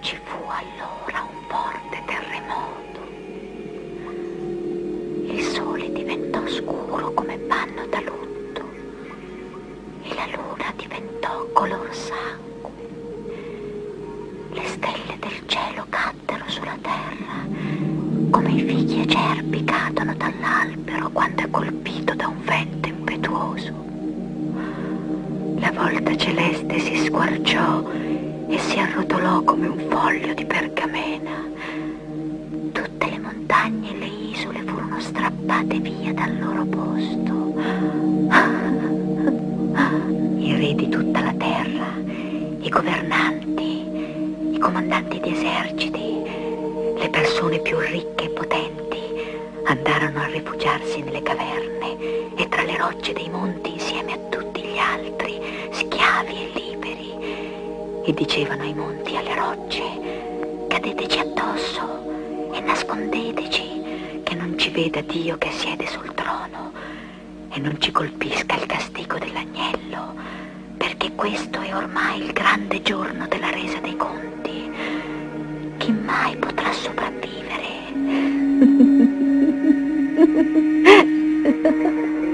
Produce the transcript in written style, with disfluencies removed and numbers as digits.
Ci fu allora un forte terremoto. Il sole diventò scuro come panno da lutto e la luna diventò color sangue. Le stelle del cielo caddero sulla terra come i figli acerbi cadono dall'albero quando è colpito da un vento impetuoso. La volta celeste si squarciò e si arrotolò come un foglio di pergamena. Tutte le montagne e le isole furono strappate via dal loro posto. I re di tutta la terra, i governanti, i comandanti di eserciti, le persone più ricche e potenti andarono a rifugiarsi nelle caverne e tra le rocce dei monti insieme a tutti gli altri, schiavi e liberi, e dicevano ai monti e alle rocce: cadeteci addosso e nascondeteci, che non ci veda Dio che siede sul trono e non ci colpisca il castigo dell'agnello, perché questo è ormai il grande giorno della resa dei conti. Chi mai potrà sopravvivere?